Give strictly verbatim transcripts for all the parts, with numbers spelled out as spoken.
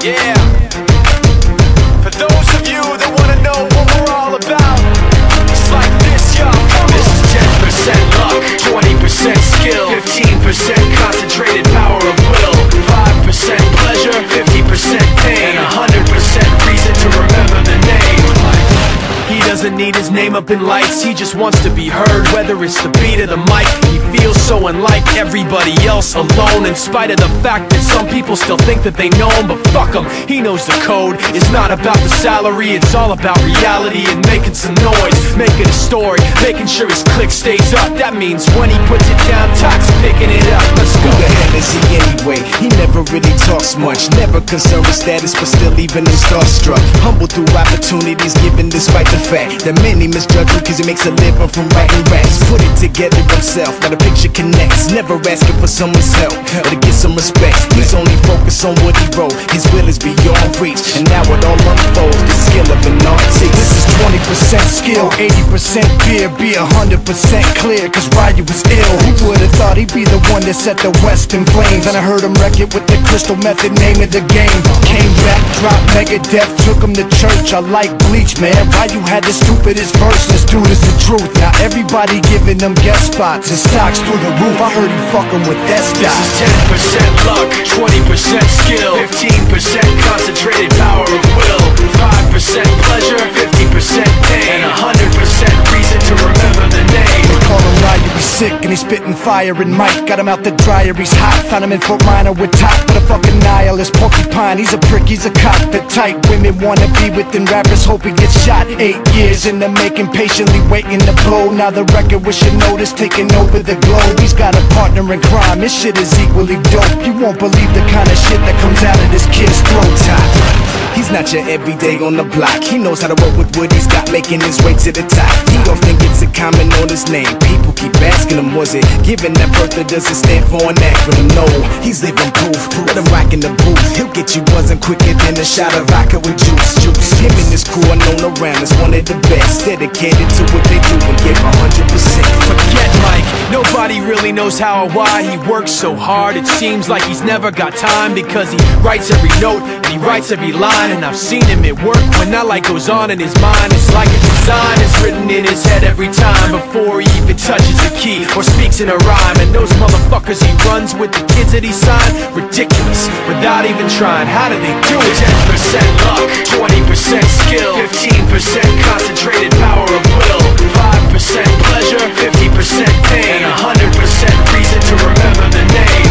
Yeah. For those of you that wanna know what we're all about, it's like this, y'all. This is ten percent luck, twenty percent skill, fifteen percent concentrated power of will, five percent pleasure, fifty percent pain, and one hundred percent reason to remember the name. He doesn't need his name up in lights, he just wants to be heard, whether it's the beat of the mic. He feels so unlike everybody else, alone, in spite of the fact that some people still think that they know him. But fuck him, he knows the code. It's not about the salary, it's all about reality and making some noise, making a story, making sure his click stays up. That means when he puts it down, Tox picking it up. Let's go. Who the hell is he anyway? He never really talks much, never concerned with status, but still leaving him starstruck. Humble through opportunities given despite the fact that many misjudge him cause he makes a living from writing raps. Put it together himself, got a picture connects, never asking for someone's help or to get some respect. He's only focused on what he wrote, his will is beyond reach, and now it all unfolds, the skill of an artist. This is twenty percent skill, eighty percent fear, be one hundred percent clear, cause Ryu was ill. Who would've thought he'd be the one that set the West in flames? And I heard him wreck it with the crystal method, name of the game. Came back, dropped Megadeth, took him to church. I like Bleach, man, Ryu had the stupidest verse, this dude is the truth. Now everybody giving them guest spots and stocks through the roof. I heard he fucking with that stock. This is ten percent luck, twenty percent skill, fifteen percent concentrated power of will, five percent pleasure, fifty percent pain, and one hundred percent reason to remember the name. They call him Ryu, he's sick and he's spitting fire and Mike got him out the dryer, he's hot. Found him in Fort Minor with top, but a fucking nihilist porcupine. He's a prick, he's a cop. The type women wanna be within, rappers hope he gets shot. Eight years in the making, patiently waiting to blow. Now the record with your notice taking over the globe. He's got a partner in crime, his shit is equally dope. You won't believe the kind of shit that comes out of this kid's throat. Top. He's not your everyday on the block, he knows how to work with what he's got, making his way to the top. He often gets a comment on his name, people keep asking him, was it given that birth or does it stand for an acronym? No, he's living proof, let him rock in the booth. He'll get you buzzing quicker than a shot of vodka with juice. Juice. Him and his crew are known around as one of the best, dedicated to what they do and give one hundred percent. Forget Mike, nobody really knows how or why he works so hard. It seems like he's never got time because he writes every note and he writes every line. And I've seen him at work when that light goes on in his mind. It's like a design is written in his head every time before he even touches a key or speaks in a rhyme. And those motherfuckers he runs with, the kids that he signed, ridiculous, without even trying. How do they do it? ten percent luck, twenty percent skill, fifteen percent concentrated power of will, five percent pleasure, fifty percent pain, and one hundred percent reason to remember the name.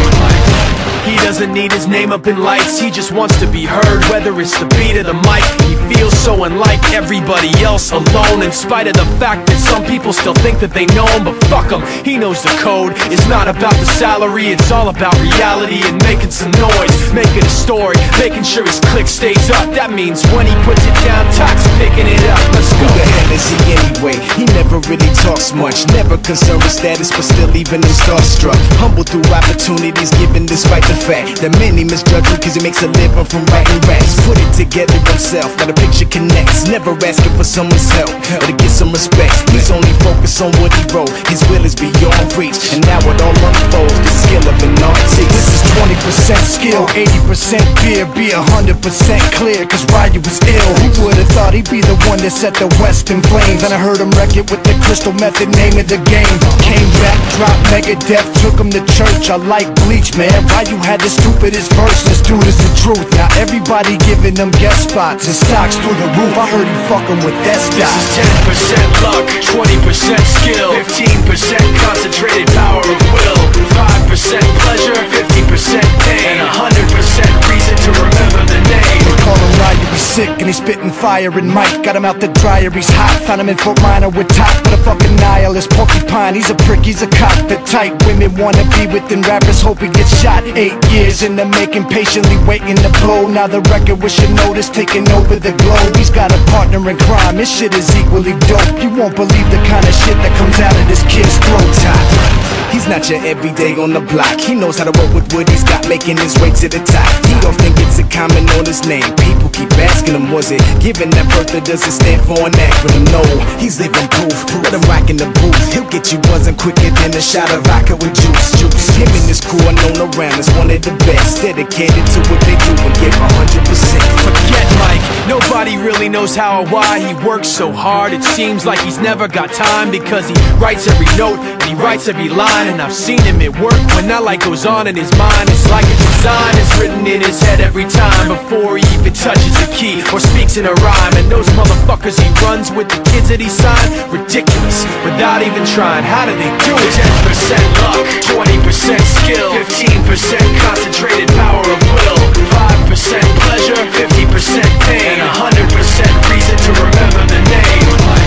He doesn't need his name up in lights, he just wants to be heard, whether it's the beat of the mic. He feels so unlike everybody else, alone, in spite of the fact that some people still think that they know him. But fuck him, he knows the code. It's not about the salary, it's all about reality and making some noise, making a story, making sure his click stays up. That means when he puts it down, Tox picking it up. Let's go. Who the hell is he anyway? He never really talks much, never concerned with status, but still leaving him starstruck. Humble through opportunities given despite the fact that many misjudge him cause he makes a living from writing raps. Put it together himself, got a picture connects, never asking for someone's help or to get some respect. He's only focused on what he wrote, his will is beyond reach, and now it all unfolds, the skill of an artist. This is twenty percent skill, eighty percent fear, be one hundred percent clear, cause Ryu was ill. Who would've thought he'd be the one that set the West in flames? And I heard him wreck it with the crystal method, name of the game. Came back, dropped Megadeth, took him to church. I like Bleach, man, Ryu had the stupidest verse, this dude is the truth. Now everybody giving them guest spots and stocks through the roof. I heard he fucking with that stock. This is ten percent luck, twenty percent skill, fifteen percent concentrated power of will, five percent pleasure, fifty percent pain, and one hundred percent reason to remember the name. They call him Ryu, he's sick and he's spitting fire and Mike got him out the dryer, he's hot. Found him in Fort Minor with top, but a fucking nihilist porcupine. He's a prick, he's a cop. The type women wanna be within, rappers hope he gets shot. Eight years in the making, patiently waiting to blow. Now the record with your notice taking over the globe. He's got a partner in crime, his shit is equally dope. You won't believe the kind of shit that comes out of this kid's throat. Top. He's not your everyday on the block, he knows how to work with what he's got, making his way to the top. He often gets a comment on his name, people keep asking him, was it given that birth or does it stand for an acronym? No, he's living proof, let him rock in the booth. He'll get you buzzing quicker than a shot of vodka with juice. Juice. Him and his crew are known around as one of the best, dedicated to what they do and give one hundred percent. really knows how or why he works so hard. It seems like he's never got time, because he writes every note and he writes every line. And I've seen him at work when that light goes on in his mind. It's like a design is written in his head every time, before he even touches a key or speaks in a rhyme. And those motherfuckers he runs with, the kids that he signed, ridiculous, without even trying. How do they do it? Ten percent luck, twenty percent skill, fifteen percent concentrated power of will, five percent pleasure, fifty percent pain, and one hundred percent reason to remember the name.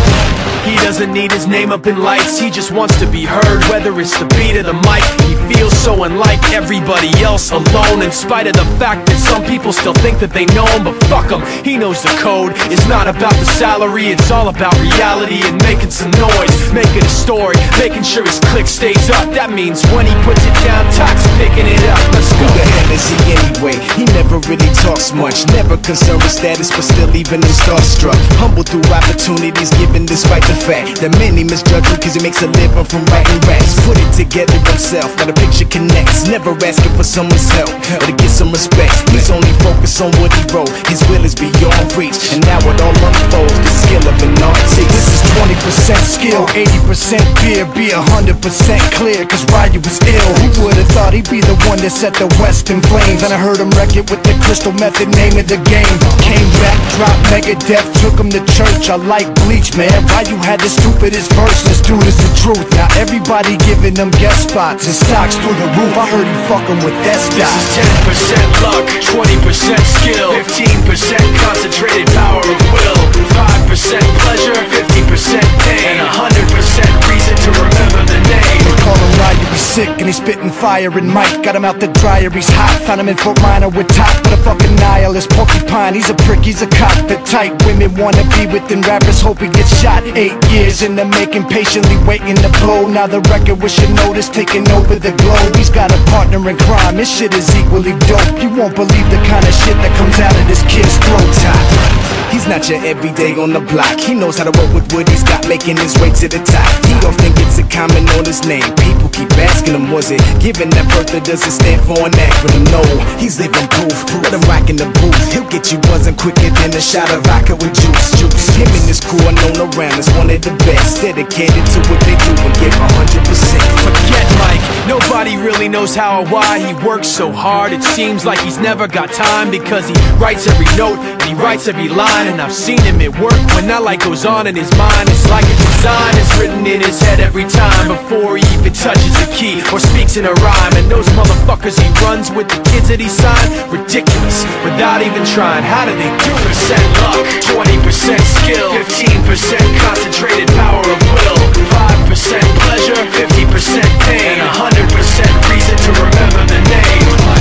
He doesn't need his name up in lights, he just wants to be heard, whether it's the beat of the mic. He feels so unlike everybody else, alone, in spite of the fact that some people still think that they know him. But fuck him, he knows the code. It's not about the salary, it's all about reality and making some noise, making a story, making sure his click stays up. That means when he puts it down, Tox picking it up. Let's go. Who the hell is he anyway? He never really talks much, never concerned with status, but still even him starstruck. Humble through opportunities given despite the fact that many misjudge him cause he makes a living from writing raps. Put it together himself, now the picture connects, never asking for someone's help or to get some respect. He's only focused on what he wrote, his will is beyond reach, and now it all unfolds, the skill of an artist. This is twenty percent skill, eighty percent fear, be one hundred percent clear, cause Ryu was ill. Who would've thought he'd be the one that set the West in flames? And I heard him wreck it with the crystal method, name of the game. Came back, dropped Megadeth, took him to church. I like Bleach, man, Ryu had the stupidest verse, this dude is the truth. Now everybody giving them guest spots and stocks through the roof. I heard he fucking with that stock. This is ten percent luck, twenty percent skill, fifteen percent concentrated power of will, five percent pleasure, fifty percent pain, and one hundred percent reason to remember the name. They call him Ryu, he's sick and he's spitting fire. And Mike got him out the dryer, he's hot. Found him in Fort Minor with top, but a fucking nihilist porcupine. He's a prick, he's a cop. The type women wanna be within, rappers hope he gets shot. Eight years in the making, patiently waiting to blow. Now the record with your notice taking over the globe. He's got a partner in crime, this shit is equally dope. You won't believe the kind of shit that comes out of this kid's throat. He's not your everyday on the block, he knows how to work with what he's got, making his way to the top. He often gets a comment on his name, people keep asking him, was it given that birth or does it stand for an acronym? No, he's living proof, let him rock in the booth. He'll get you buzzing quicker than a shot of vodka with juice, juice. Him and his crew are known around as one of the best, dedicated to what they do and give one hundred percent. Forget Mike, nobody really knows how or why he works so hard. It seems like he's never got time, because he writes every note and he writes every line. And I've seen him at work when that light goes on in his mind. It's like a design is written in his head every time, before he even touches a key or speaks in a rhyme. And those motherfuckers he runs with, the kids that he signed, ridiculous, without even trying. How do they do it? Percent luck, twenty percent skill, fifteen percent concentrated power of will, five percent pleasure, fifty percent pain, and one hundred percent reason to remember the name.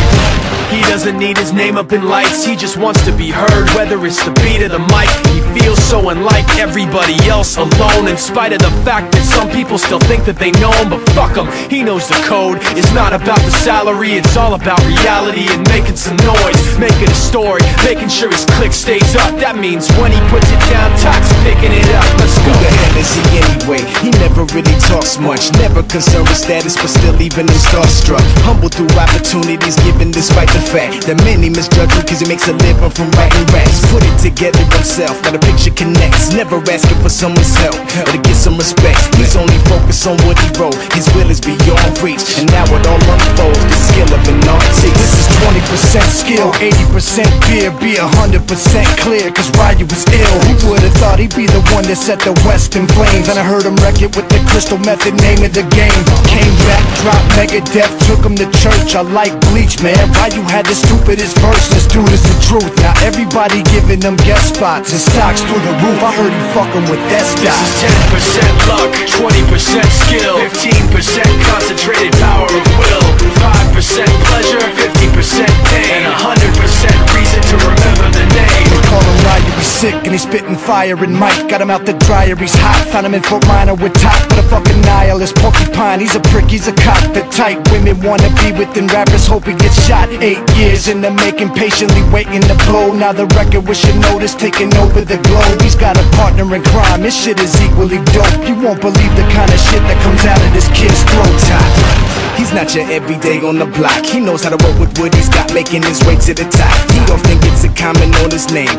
He doesn't need his name up in lights, he just wants to be heard, whether it's the beat of the mic. He feels so unlike everybody else, alone, in spite of the fact that some people still think that they know him. But fuck him, he knows the code. It's not about the salary, it's all about reality and making some noise, making a story, making sure his click stays up. That means when he puts it down, Tox picking it up. Let's go. Who the hell is he anyway? He never really talks much, never concerned with status, but still even him starstruck. Humble through opportunities given despite the fact that many misjudge him cause he makes a living from writing raps. Put it together himself, now the picture connects, never asking for someone's help or to get some respect. He's only focused on what he wrote, his will is beyond reach, and now it all unfolds, the skill of an artist. This is twenty percent skill, eighty percent fear, be one hundred percent clear, cause Ryu was ill. Who would've thought he'd be the one that set the West in flames? And I heard him wreck it with the crystal method, name of the game. Came back, dropped Megadeth, took him to church. I like Bleach, man, Ryu had the stupidest verse, this dude is the truth. Now everybody giving them guest spots and stocks through the roof. I heard he fucking with that stock. This is ten percent luck, twenty percent skill, fifteen percent concentrated power of will, five percent pleasure, fifty percent pain, and one hundred percent reason to remember the name. They call him Ryu, he's sick and he's spitting fire. And Mike got him out the dryer, he's hot. Found him in Fort Minor with top, but a fucking nihilist porcupine. He's a prick, he's a cop. The type women wanna be within, rappers hope he gets shot. Eight years in the making, patiently waiting to blow. Now the record with your notice taking over the globe. He's got a partner in crime, this shit is equally dope. You won't believe the kind of shit that comes out of this kid's throat. He's not your everyday on the block, he knows how to work with what he's got, making his way to the top. He often gets a comment on his name, people keep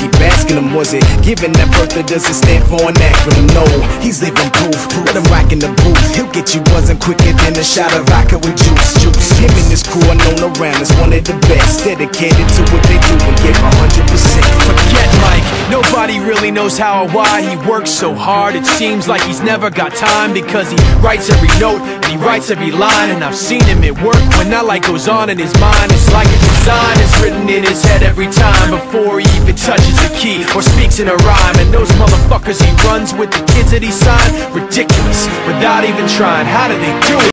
keep asking him, was it given that birth or does it stand for an acronym? No, he's living proof. Let him rock in the booth. He'll get you buzzing quicker than a shot of vodka with juice. Juice. Him and his crew are known around as one of the best, dedicated to what they do and give a hundred percent. Forget Mike, nobody really knows how or why he works so hard. It seems like he's never got time, because he writes every note and he writes every line. And I've seen him at work when that light goes on in his mind. It's like a design is written in his head every time, before he even touches a key or speaks in a rhyme. And those motherfuckers he runs with, the kids that he signed, ridiculous, without even trying. How do they do it?